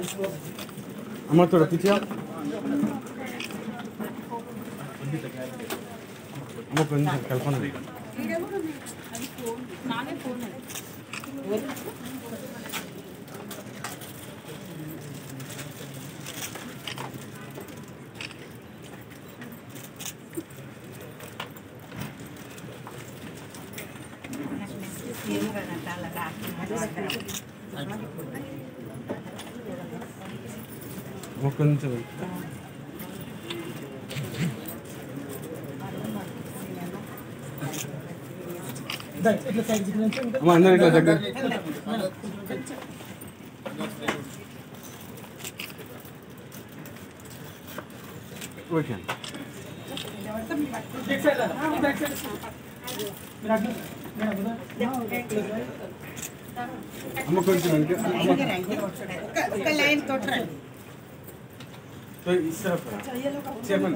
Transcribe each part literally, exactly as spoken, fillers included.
అమ్మ తోడ పిచ్చియా అమ్మ కొంచెం కల్పన నానే ఫోన్ కొంచెం అమ్మ అందరి ఇట్లా దగ్గర ఓకే అమ్మ కొంచెం ఒక లైన్ కొట్టండి చెప్పండి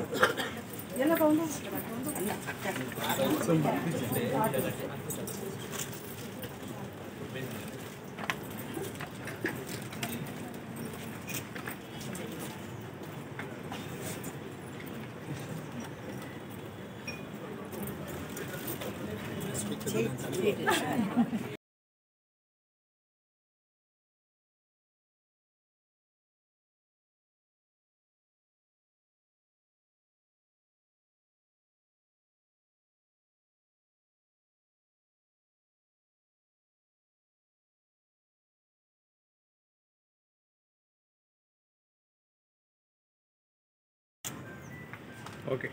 ఓకే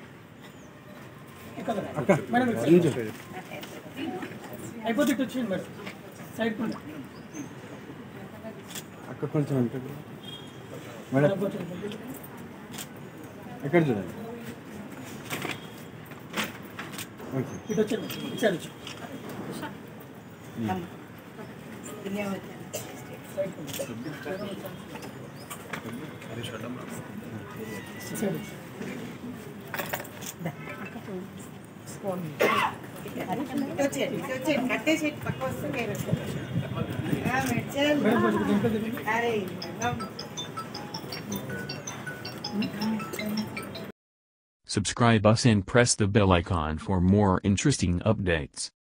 అక్క మేడం అయిపోతే వచ్చింది మేడం సైడ్ అక్క కొంచెం అంటే మేడం ఎక్కడ చూడండి ఓకే ఇటు వచ్చాను ఇచ్చారు కట్టేసి పక్క వస్తుంది అరే Subscribe us and press the bell icon for more interesting updates.